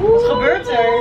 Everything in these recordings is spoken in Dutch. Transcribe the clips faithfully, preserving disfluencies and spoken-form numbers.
Wat gebeurt er?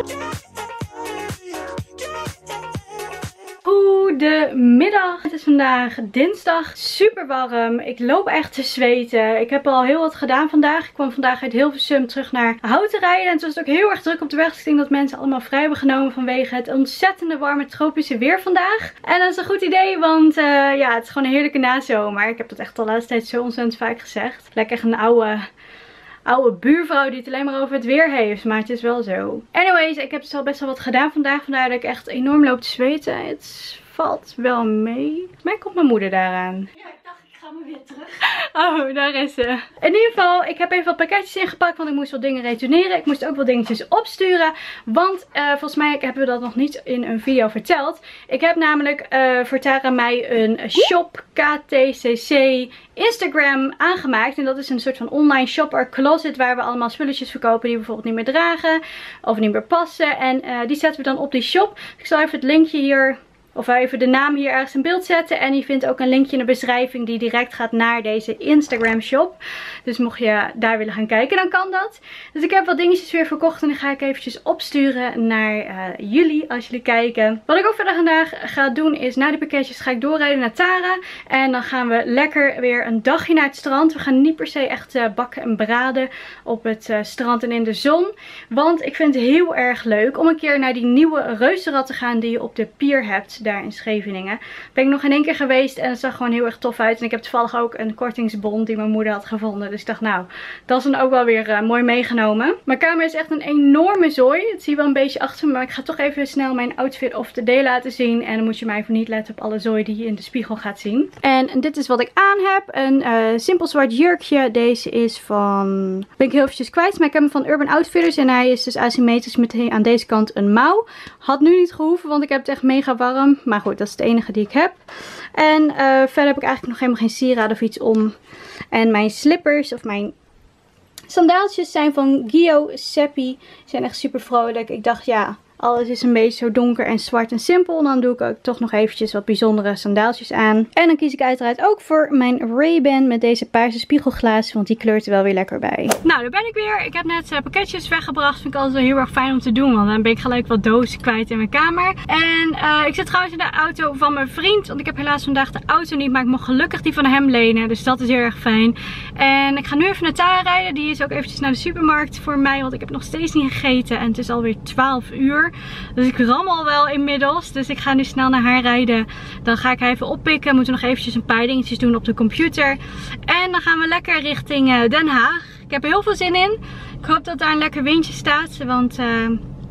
Goedemiddag. Het is vandaag dinsdag. Super warm. Ik loop echt te zweten. Ik heb al heel wat gedaan vandaag. Ik kwam vandaag uit Hilversum terug naar Houten rijden. En het was ook heel erg druk op de weg. Dus ik denk dat mensen allemaal vrij hebben genomen vanwege het ontzettende warme tropische weer vandaag. En dat is een goed idee, want uh, ja, het is gewoon een heerlijke nazomer. Ik heb dat echt de laatste tijd zo ontzettend vaak gezegd. Lekker een oude... oude buurvrouw die het alleen maar over het weer heeft. Maar het is wel zo. Anyways, ik heb dus al best wel wat gedaan vandaag. Vandaar dat ik echt enorm loop te zweten. Het valt wel mee. Volgens mij komt mijn moeder daaraan. Ja, ik dacht ik ga me weer terug. Oh, daar is ze. In ieder geval, ik heb even wat pakketjes ingepakt. Want ik moest wat dingen retourneren. Ik moest ook wat dingetjes opsturen. Want uh, volgens mij hebben we dat nog niet in een video verteld. Ik heb namelijk uh, voor Tara mij een shop K T C C Instagram aangemaakt. En dat is een soort van online shopper closet. Waar we allemaal spulletjes verkopen die we bijvoorbeeld niet meer dragen. Of niet meer passen. En uh, die zetten we dan op die shop. Ik zal even het linkje hier... Of even de naam hier ergens in beeld zetten. En je vindt ook een linkje in de beschrijving die direct gaat naar deze Instagram shop. Dus mocht je daar willen gaan kijken, dan kan dat. Dus ik heb wat dingetjes weer verkocht. En die ga ik eventjes opsturen naar uh, jullie als jullie kijken. Wat ik ook verder vandaag ga doen is, na die pakketjes ga ik doorrijden naar Tara. En dan gaan we lekker weer een dagje naar het strand. We gaan niet per se echt uh, bakken en braden op het uh, strand en in de zon. Want ik vind het heel erg leuk om een keer naar die nieuwe reuzenrad te gaan die je op de pier hebt. Daar in Scheveningen. Ben ik nog in één keer geweest en het zag gewoon heel erg tof uit. En ik heb toevallig ook een kortingsbon die mijn moeder had gevonden. Dus ik dacht, nou, dat is dan ook wel weer uh, mooi meegenomen. Mijn kamer is echt een enorme zooi. Het zie je wel een beetje achter me, maar ik ga toch even snel mijn outfit of the day laten zien. En dan moet je mij even niet letten op alle zooi die je in de spiegel gaat zien. En dit is wat ik aan heb. Een uh, simpel zwart jurkje. Deze is van... Ben ik heel eventjes kwijt, maar ik heb hem van Urban Outfitters. En hij is dus asymmetrisch met aan deze kant een mouw. Had nu niet gehoeven, want ik heb het echt mega warm. Maar goed, dat is het enige die ik heb. En uh, verder heb ik eigenlijk nog helemaal geen sieraden of iets om. En mijn slippers of mijn sandaaltjes zijn van Gio Seppi. Die zijn echt super vrolijk. Ik dacht, ja, alles is een beetje zo donker en zwart en simpel. Dan doe ik ook toch nog eventjes wat bijzondere sandaaltjes aan. En dan kies ik uiteraard ook voor mijn Ray-Ban met deze paarse spiegelglazen. Want die kleurt er wel weer lekker bij. Nou, daar ben ik weer. Ik heb net uh, pakketjes weggebracht. Vind ik altijd wel heel erg fijn om te doen. Want dan ben ik gelijk wat dozen kwijt in mijn kamer. En uh, ik zit trouwens in de auto van mijn vriend. Want ik heb helaas vandaag de auto niet. Maar ik mocht gelukkig die van hem lenen. Dus dat is heel erg fijn. En ik ga nu even naar Tara rijden. Die is ook eventjes naar de supermarkt voor mij. Want ik heb nog steeds niet gegeten. En het is alweer twaalf uur. Dus ik rammel wel inmiddels. Dus ik ga nu snel naar haar rijden. Dan ga ik haar even oppikken. Moeten we nog eventjes een paar dingetjes doen op de computer. En dan gaan we lekker richting Den Haag. Ik heb er heel veel zin in. Ik hoop dat daar een lekker windje staat. Want uh,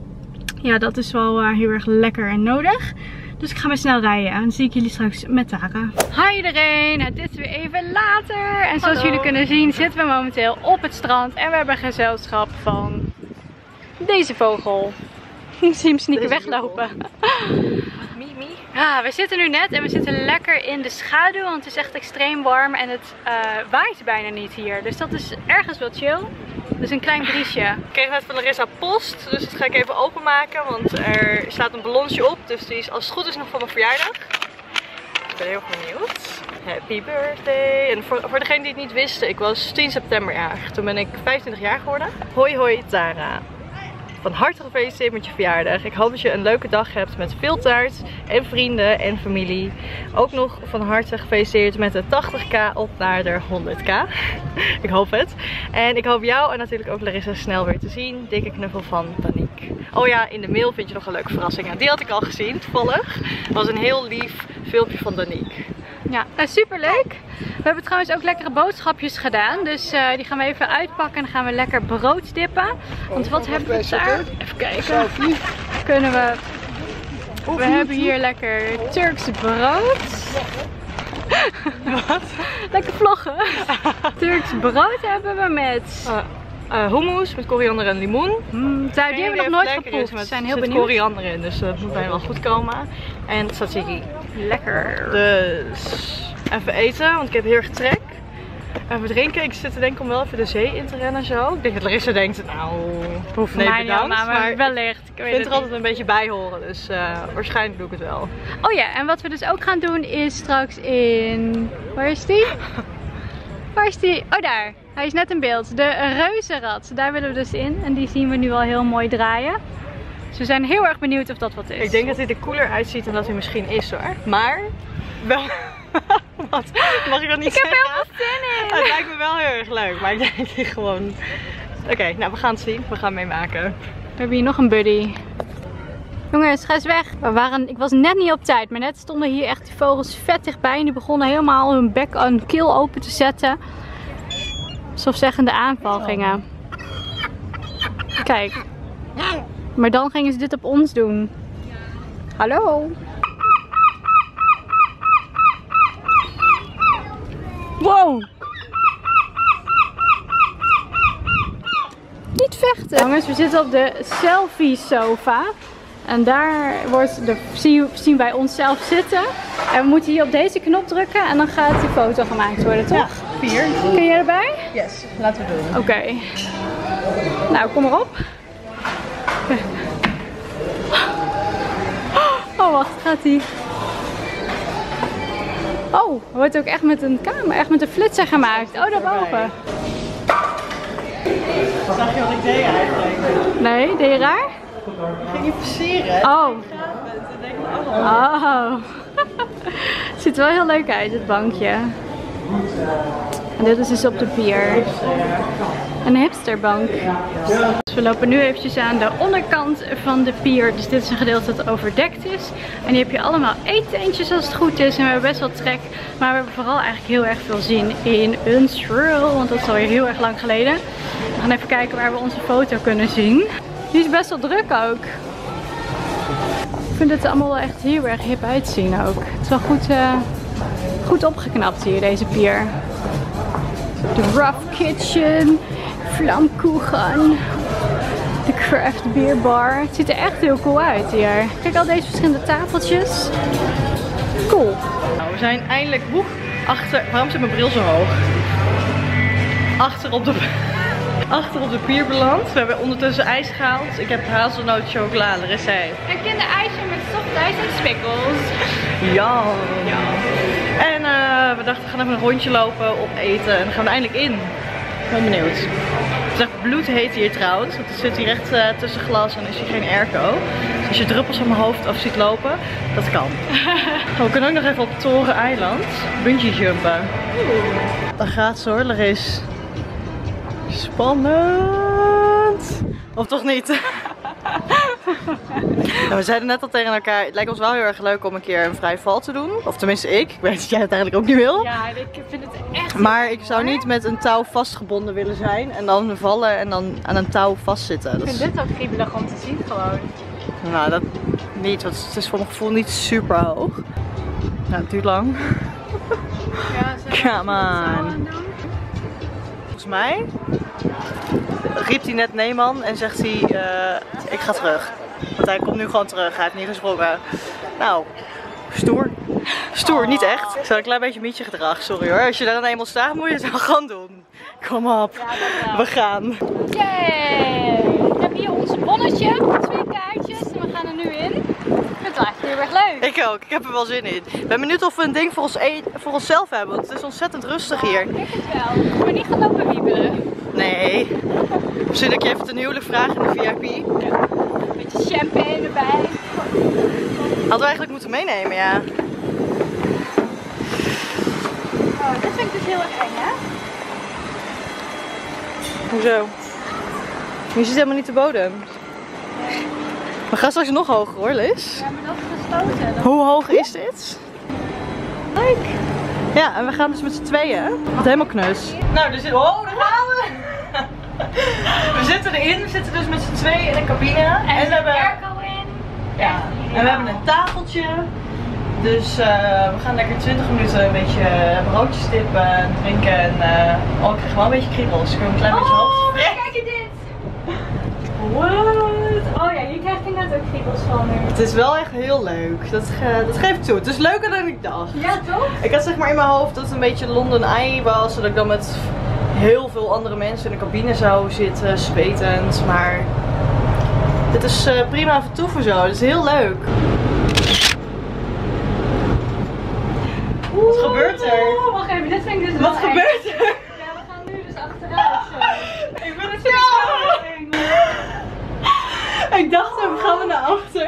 ja, dat is wel uh, heel erg lekker en nodig. Dus ik ga maar snel rijden. En dan zie ik jullie straks met Tara. Hi iedereen. Het is weer even later. En zoals Hallo. jullie kunnen zien zitten we momenteel op het strand. En we hebben gezelschap van deze vogel. Ik zie hem sneaken weglopen. Mimi. Ja, we zitten nu net en we zitten lekker in de schaduw. Want het is echt extreem warm en het uh, waait bijna niet hier. Dus dat is ergens wel chill. Dus een klein briesje. Ik kreeg net van Larissa post, dus dat ga ik even openmaken. Want er staat een ballonsje op. Dus die is als het goed is nog van mijn verjaardag. Ik ben heel benieuwd. Happy birthday. En voor, voor degenen die het niet wisten, ik was tien september jarig. Toen ben ik vijfentwintig jaar geworden. Hoi hoi Tara. Van harte gefeliciteerd met je verjaardag. Ik hoop dat je een leuke dag hebt met veel taart en vrienden en familie. Ook nog van harte gefeliciteerd met de tachtig k op naar de honderd k. Ik hoop het. En ik hoop jou en natuurlijk ook Larissa snel weer te zien. Dikke knuffel van Danique. Oh ja, in de mail vind je nog een leuke verrassing. Ja, die had ik al gezien, toevallig. Het was een heel lief filmpje van Danique. Ja, nou, super leuk. We hebben trouwens ook lekkere boodschapjes gedaan. Dus uh, die gaan we even uitpakken en dan gaan we lekker brood dippen. Want wat hebben we daar? Even kijken. Kunnen we... We hebben hier lekker Turks brood. Wat? Lekker vloggen. Turks brood hebben we met... Uh, uh, hummus met koriander en limoen. Mm, daar, die hebben we nog nooit geproefd. We zijn heel benieuwd. Er zit koriander in, dus dat moet bijna wel goed komen. En tzatziki. Lekker. Dus even eten, want ik heb heel erg trek. Even drinken. Ik zit te denken om wel even de zee in te rennen zo. Ik denk dat Larissa denkt, nou, hoeft nee, mij bedankt. niet, maar, maar wellicht. Ik vind er altijd een beetje bij horen, dus uh, waarschijnlijk doe ik het wel. Oh ja, en wat we dus ook gaan doen is straks in... Waar is die? Waar is die? Oh, daar. Hij is net in beeld. De reuzenrad, daar willen we dus in. En die zien we nu al heel mooi draaien. Dus we zijn heel erg benieuwd of dat wat is. Ik denk dat hij er cooler uitziet dan dat hij misschien is hoor. Maar wel... Wat? Mag ik dat niet ik zeggen? Ik heb heel veel zin in. Het lijkt me wel heel erg leuk. Maar ik denk gewoon... Oké, okay, nou we gaan het zien. We gaan meemaken. We hebben hier nog een buddy. Jongens, ga eens weg. We waren, ik was net niet op tijd, maar net stonden hier echt die vogels vet dichtbij. En die begonnen helemaal hun bek en keel open te zetten. Alsof ze echt in de aanval gingen. Kijk. Maar dan gingen ze dit op ons doen. Hallo. Wow. Niet vechten. Jongens, we zitten op de selfie sofa. En daar wordt de, zien wij onszelf zitten. En we moeten hier op deze knop drukken en dan gaat die foto gemaakt worden, toch? Ja, vier. Kun je erbij? Yes, laten we doen. Oké. Okay. Nou, kom maar op. Oh, wacht, gaat ie. Oh, het wordt ook echt met een camera, echt met een flitser gemaakt. Oh, daarboven. Zag je wat ik deed eigenlijk? Nee, deed je raar? Ik ging je versieren. Oh. Oh. Het ziet er wel heel leuk uit, het bankje. En dit is dus op de pier. Een hipsterbank. Dus we lopen nu eventjes aan de onderkant van de pier. Dus dit is een gedeelte dat overdekt is. En hier heb je allemaal eetentjes als het goed is. En we hebben best wel trek. Maar we hebben vooral eigenlijk heel erg veel zin in een swirl. Want dat is alweer heel erg lang geleden. We gaan even kijken waar we onze foto kunnen zien. Die is best wel druk ook. Ik vind het er allemaal wel echt heel erg hip uitzien ook. Het is wel goed, uh, goed opgeknapt hier, deze pier. De Rough Kitchen, Vlamkuchen, de Craft Beer Bar. Het ziet er echt heel cool uit hier. Kijk al deze verschillende tafeltjes. Cool. Nou, we zijn eindelijk woe, achter... Waarom zit mijn bril zo hoog? Achter op de... Achter op de pier beland. We hebben ondertussen ijs gehaald. Ik heb hazelnoot chocolade, Larissa. Een kinderijsje met softijs en spikkels. Ja. ja. En uh, we dachten we gaan even een rondje lopen, opeten en dan gaan we eindelijk in. Ik ben benieuwd. Het is echt bloedheet hier trouwens. Het zit hier echt uh, tussen glas en is hier geen airco. Dus als je druppels van mijn hoofd af ziet lopen, dat kan. Oh, we kunnen ook nog even op Toren Eiland bungee jumpen. Daar gaat ze hoor, Larissa. Spannend! Of toch niet? Nou, we zeiden net al tegen elkaar, het lijkt ons wel heel erg leuk om een keer een vrije val te doen. Of tenminste ik, ik weet dat jij het eigenlijk ook niet wil. Ja, ik vind het echt... Maar ik zou niet met een touw vastgebonden willen zijn en dan vallen en dan aan een touw vastzitten. Ik vind dit ook kriebelig om te zien gewoon. Nou, dat niet, want het is voor mijn gevoel niet super hoog. Nou, het duurt lang. Ja, come on. Volgens mij riep hij net nee man en zegt hij, uh, ik ga terug. Want hij komt nu gewoon terug, hij heeft niet gesprongen. Nou, stoer. Stoer, niet echt. Ik zal een klein beetje mietje gedrag, sorry hoor. Als je daar dan eenmaal staat moet je het wel gaan doen. Kom op, ja, we gaan. Yay! Ik heb hier ons bonnetje, twee kaartjes en we gaan er nu in. Ik vind het echt heel erg leuk. Ik ook, ik heb er wel zin in. Ik ben benieuwd of we een ding voor, ons e voor onszelf hebben, want het is ontzettend rustig hier. Ik denk het wel. Ik ben niet gaan lopen wiebelen. Nee. Misschien dat ik je even ten huwelijk vraag in de V I P. Ja. Een beetje champagne erbij. Hadden we eigenlijk moeten meenemen, ja. Oh, dit vind ik dus heel erg eng, hè? Hoezo? Je zit helemaal niet te bodem. We gaan straks nog hoger hoor, Liz. Ja, maar dat is gesloten. Dat... Hoe hoog is dit? Leuk. Ja, en we gaan dus met z'n tweeën. Wat helemaal knus. Nou, dus... Oh, daar gaan we! We zitten erin, we zitten dus met z'n tweeën in een cabine. En, En we hebben... airco in. Ja, en we hebben een tafeltje. Dus uh, we gaan lekker twintig minuten een beetje broodjes tippen en drinken. En uh, oh, ik krijg wel een beetje kriebels. Ik wil een klein beetje hoofd. Oh, kijk je dit! What? Oh ja, hier krijg ik net ook kriebels van nu. Het is wel echt heel leuk. Dat, ge dat geef ik toe. Het is leuker dan ik dacht. Ja, toch? Ik had zeg maar in mijn hoofd dat het een beetje London Eye was. Dat ik dan met heel veel andere mensen in de cabine zou zitten, zwetend. Maar dit is uh, prima vertoeven zo. Het is heel leuk. Wat gebeurt er? Oh, wacht even, dit vind ik dus Wat wel gebeurt eng. er? Ja, we gaan nu dus achteruit. Ik dacht ook, gaan we naar achter?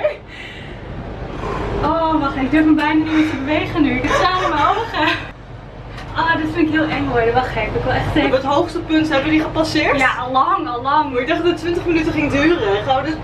Oh, wacht, ik durf me bijna niet meer te bewegen nu. Ik heb tranen in mijn ogen. Ah, dit vind ik heel eng worden. Wacht, gek. Ik wil echt tegen. Op het hoogste punt hebben we die gepasseerd? Ja, al lang, al lang. Maar ik dacht dat het twintig minuten ging duren. Gaan we dus...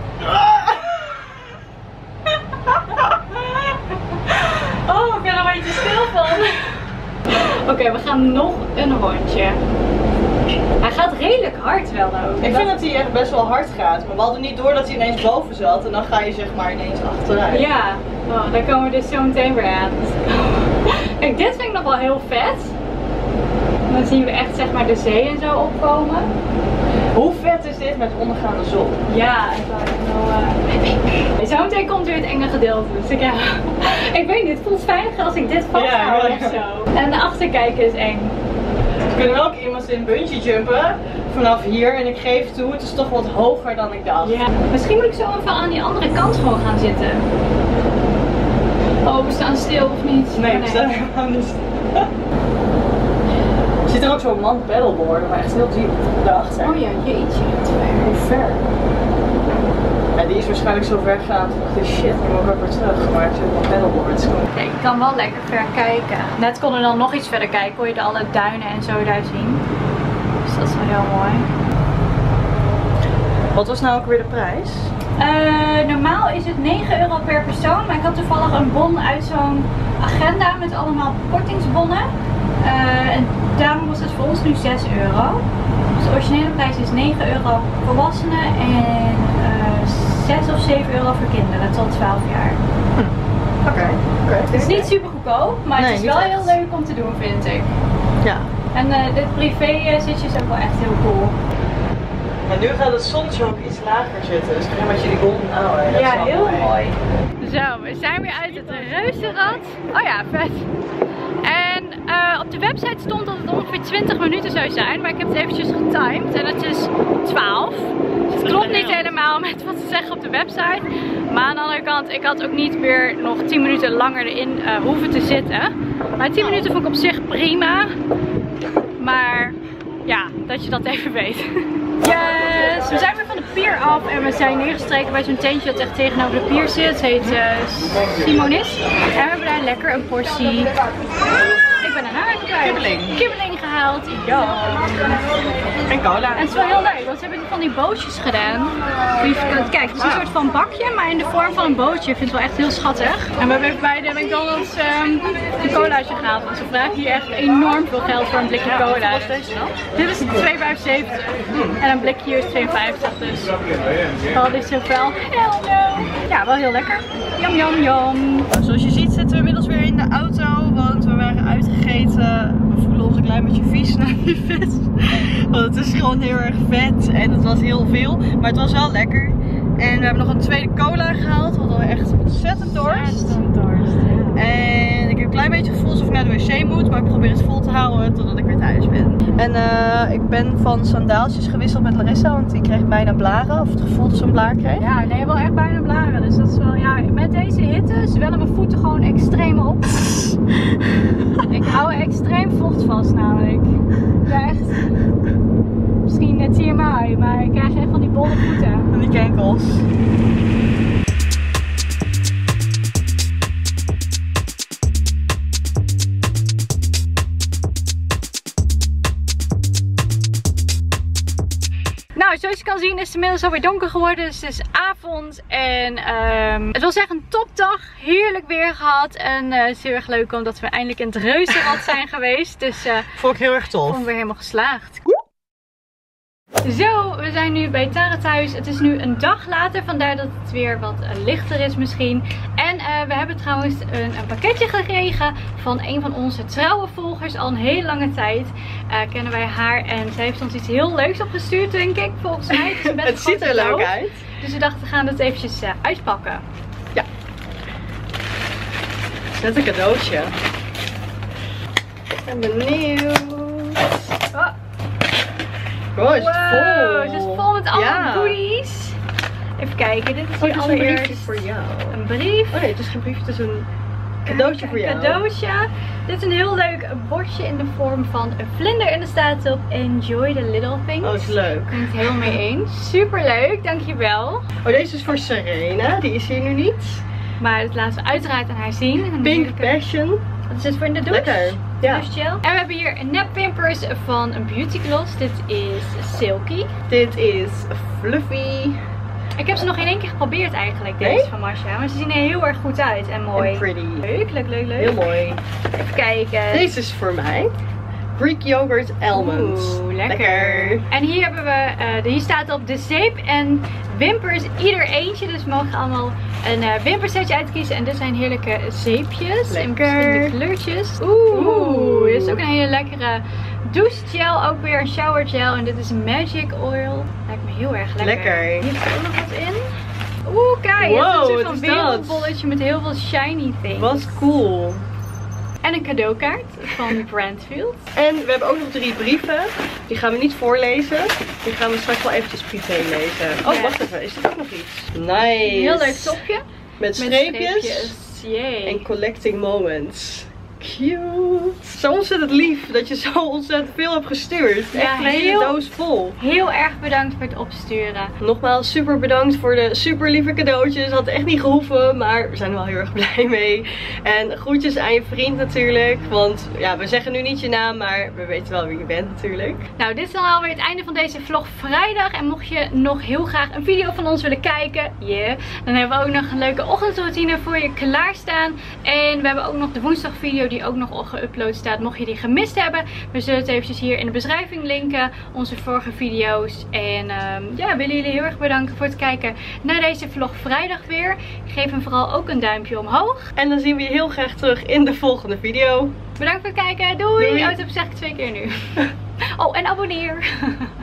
Oh, ik ben er een beetje stil van. Oké, okay, we gaan nog een rondje. Hij gaat redelijk hard wel ook. Ik vind dat hij echt best wel hard gaat. Maar we hadden niet door dat hij ineens boven zat. En dan ga je zeg maar ineens achteruit. Ja, oh, daar komen we dus zo meteen weer aan. Kijk, dit vind ik nog wel heel vet. Dan zien we echt zeg maar de zee en zo opkomen. Hoe vet is dit met ondergaande zon? Ja, ik wou echt wel... Uh... Zometeen komt weer het enge gedeelte. Dus ik, ja. ik weet niet, het voelt veiliger als ik dit vasthoud ja, ja, ja. of zo. En de achterkijken is eng. We kunnen wel ook iemand in bungee jumpen vanaf hier en ik geef toe, het is toch wat hoger dan ik dacht. Ja. Misschien moet ik zo even aan die andere kant gewoon gaan zitten. Oh, we staan stil of niet? Nee, we staan helemaal niet stil. Er zit er ook zo'n man paddleboarden, maar echt heel diep daarachter. Oh ja, jeetje. Hoe ver? Ja, die is waarschijnlijk zo ver gegaan. Toen dacht ik, shit, ik moet ook weer terug. Maar ik zit op paddleboards. Nee, ik kan wel lekker ver kijken. Net konden we dan nog iets verder kijken, kon je alle duinen en zo daar zien. Dus dat is wel heel mooi. Wat was nou ook weer de prijs? Uh, normaal is het negen euro per persoon, maar ik had toevallig een bon uit zo'n agenda met allemaal kortingsbonnen. Uh, en daarom was het voor ons nu zes euro. Dus de originele prijs is negen euro voor volwassenen en uh, zes of zeven euro voor kinderen tot twaalf jaar. Hm. Oké. Okay. Okay. Het is niet super goedkoop, maar nee, het is wel echt heel leuk om te doen, vind ik. Ja. En uh, dit privé uh, zitje is ook wel echt heel cool. En nu gaat het zonnetje ook iets lager zitten, dus krijg je die golden hour. Ja, heel mooi. mooi. Zo, we zijn weer uit het reuzenrad. Oh ja, vet. En uh, op de website stond dat het ongeveer twintig minuten zou zijn, maar ik heb het eventjes getimed en het is twaalf. Dus het klopt niet helemaal met wat ze zeggen op de website. Maar aan de andere kant, ik had ook niet meer nog tien minuten langer erin uh, hoeven te zitten. Maar tien minuten vond ik op zich prima. Maar ja, dat je dat even weet. Yes, we zijn weer van de pier af en we zijn neergestreken bij zo'n tentje dat echt tegenover de pier zit. Het heet uh, Simonis. En we hebben daar lekker een portie, ik ben een haar kwijt. Kibbeling. Kibbeling gehaald. Ja. En cola. En het is wel heel leuk, want ze hebben van die bootjes gedaan. Kijk, het is een soort van bakje, maar in de vorm van een bootje. Ik vind het wel echt heel schattig. En we hebben even bij de McDonald's um, een colaatje gehaald. Want ze vragen hier echt enorm veel geld voor een blikje cola. Wat was deze dan? Dit is twee vijfenzeventig. En een blikje hier is twee vijftig. Dus dat is zoveel. Hell no. Ja, wel heel lekker. Yum yum yum. Zoals je ziet zitten we inmiddels weer in de auto. Want we waren uitgegeten. We voelen ons een klein beetje vies na die vis. Want het is gewoon heel erg vet. En het was heel veel. Maar het was wel lekker. En we hebben nog een tweede cola gehaald. We hadden echt ontzettend dorst. Ontzettend dorst, ja. En ik heb een klein beetje het gevoel alsof ik naar de wc moet. Maar ik probeer het vol te houden totdat ik weer thuis ben. En uh, ik ben van sandaaltjes gewisseld met Larissa. Want die kreeg bijna blaren. Of het gevoel dat ze een blaar kreeg. Ja, nee, wel echt bijna blaren. Dus dat is wel, ja, met deze hitte zwellen mijn voeten gewoon extreem op. Ik hou extreem vocht vast namelijk. Ja, echt. Misschien net T M I, maar ik krijg echt van die bolle voeten. Van die kenkels. Nou, zoals je kan zien is het inmiddels alweer donker geworden. Dus het is avond en um, het was echt een topdag. Heerlijk weer gehad. En uh, het is heel erg leuk omdat we eindelijk in het reuzenrad zijn geweest. Dus uh, vond ik heel erg tof. Vond ik weer helemaal geslaagd. Zo, we zijn nu bij Tara thuis. Het is nu een dag later, vandaar dat het weer wat uh, lichter is misschien. En uh, we hebben trouwens een, een pakketje gekregen van een van onze trouwe volgers al een hele lange tijd. Uh, kennen wij haar en zij heeft ons iets heel leuks opgestuurd, denk ik, volgens mij. Het, is best het ziet er leuk uit. Dus we dachten, we gaan het eventjes uh, uitpakken. Ja. Net een cadeautje. Ik ben benieuwd. Oh. Oh, is het vol? Wow, het is vol met allemaal ja. goodies. Even kijken, dit is oh, hier dus allereerst een briefje voor jou. Een brief. Oh nee, het is geen brief, het is een Cadeautje voor jou. Cadeautje. Dit is een heel leuk bordje in de vorm van een vlinder. En er staat op Enjoy the little things. Oh, dat is leuk. Ik ben het helemaal mee eens. Super leuk, dankjewel. Oh, deze is voor Serena. Die is hier nu niet. Maar dat laten we uiteraard aan haar zien. Een Pink heerlijke... Passion. Wat is dit voor in de douche? Lekker. Ja. Douchegel. En we hebben hier nepwimpers van Beauty Gloss. Dit is Silky. Dit is Fluffy. Ik heb ze nog in één keer geprobeerd eigenlijk, deze Nee? van Masha. Maar ze zien er heel erg goed uit en mooi. En pretty. Leuk, leuk, leuk, leuk. Heel mooi. Even kijken. Deze is voor mij. Greek Yogurt Almond. Oeh, lekker. En hier hebben we, uh, de, hier staat op de zeep en wimpers, ieder eentje. Dus we mogen allemaal een uh, wimpersetje uitkiezen. En dit zijn heerlijke zeepjes in verschillende kleurtjes. Oeh, Oeh, dit is ook een hele lekkere douchegel. Ook weer een shower gel. En dit is Magic Oil. Lijkt me heel erg lekker. Lekker. Hier zit ook nog wat in. Oeh, kijk. Wow, het is een soort wat van is dat? wereldbolletje met heel veel shiny things. Wat cool. En een cadeaukaart van Brandfield. En we hebben ook nog drie brieven. Die gaan we niet voorlezen. Die gaan we straks wel eventjes privé lezen. Oh, Ja. wacht even. Is er ook nog iets? Nice. Een heel leuk topje. Met Met streepjes. streepjes. Yay. En collecting moments. Cute. Zo ontzettend lief dat je zo ontzettend veel hebt gestuurd. Ja, Echt een hele heel- doos vol. Heel erg bedankt voor het opsturen. Nogmaals super bedankt voor de super lieve cadeautjes. Had echt niet gehoeven, maar we zijn er wel heel erg blij mee. En groetjes aan je vriend natuurlijk. Want ja, we zeggen nu niet je naam, maar we weten wel wie je bent natuurlijk. Nou, dit is dan alweer het einde van deze vlog vrijdag. En mocht je nog heel graag een video van ons willen kijken, yeah, dan hebben we ook nog een leuke ochtendroutine voor je klaarstaan. En we hebben ook nog de woensdag video die ook nog geüpload staat. Mocht je die gemist hebben, we zullen het eventjes hier in de beschrijving linken. Onze vorige video's. En um, ja, willen jullie heel erg bedanken voor het kijken naar deze vlog vrijdag weer. Geef hem vooral ook een duimpje omhoog. En dan zien we je heel graag terug in de volgende video. Bedankt voor het kijken. Doei! Doei. Oh, dat zeg ik twee keer nu. Oh, en abonneer.